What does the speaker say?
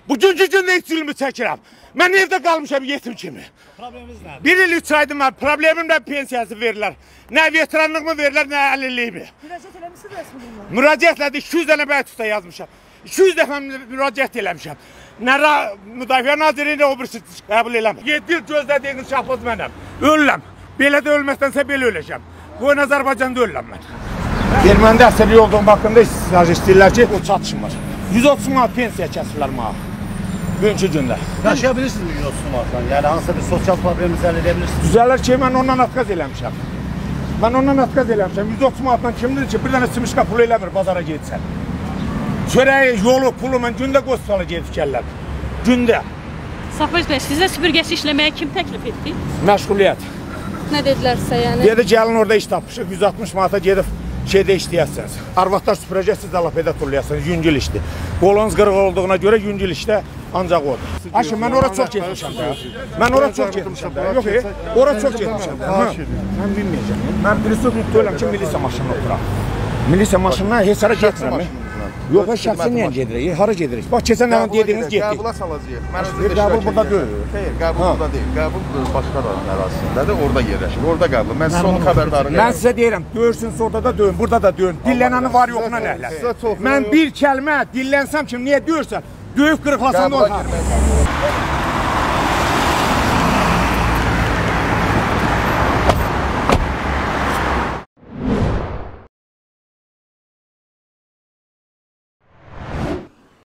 Bugünkü gündə heç ilmi çəkirəm. Mən evdə qalmışam yetim kimi. Probleminiz nədir? 1 il 3 aydım var. Problemimlə pensiyası verirlər. Nə veteranlığımı verirlər, nə əlilliyimi. Müraciət eləmişsiniz rəsmi qurumlara? Müraciətlə 200 dənə bəytusta yazmışam. 200 dəfə müraciət eləmişəm. Nə Müdafiə Nazirliyinə o birisi qəbul eləmir. 7 il gözlədiyiniz şahbaz mənəm. Ölürəm. Belə də ölməkdənsə belə öləcəm. Bu Azərbaycanda ölürəm mən. Erməndə əsəbi olduğum haqqında istisnaj istəyirlər ki, o çatışmır. 130 manat pensiya kəsirlər mənə. Bugünkü gündə. Yaşaya bilirsiniz mi 130 manatdan? Yəni hansısa bir sosial probleminizi həll edə bilirsiniz? Düzələr ki, mən ondan atqaz eləmişəm. Mən ondan atqaz eləmişəm. 130 manatdan kimdir ki, bir dənə simişka pulu eləmir, bazara getsən. Çörəyi, yolu, pulu mən gündə qostalı gedib gəlirəm. Gündə. Safvaz bəy, sizə süpürgəsi işləməyə kim təklif etdi? Məşğuliyyət. Nə dedilərsə yəni? Dedi, gəlin orada iş tapmışıq, 160 manata gedib şeydə işləyəsiniz. Arvadlar süpürəcəsiz, alapədə turlayasınız, yüngül işdir. Qolunuz qırıq olduğuna görə yüngül işdə ancaq odur. Aşkım, mən ora çox getmişəm də. Mən ora çox getmişəm də. Yox, ora çox getmişəm də. Mən bilməyəcəm. Mən birisi mütləqəm ki, milisiya maşınına oturam. Milisiya maşınına heç hara getmirəm. Yox, şəxsən niyə gedirik? Hara gedirik? Bax, keçən nəvən dediyiniz getdik. Qəbula salacaq. Mən Qəbul burada deyil. Xeyr, qəbul burada deyil. Qəbul başqa da ərazisindədir, orada yerləşir. Orada qəbul. Mən sizə onun xəbərdarını Mən sizə deyirəm, döyürsünüz orada da döyün, burada da döyün. Dillənəni var yoxuna nəhlər. Mən bir kəlmə dillənsəm ki, niyə döyürsən? Döyüb qırıqlasan da olmaz.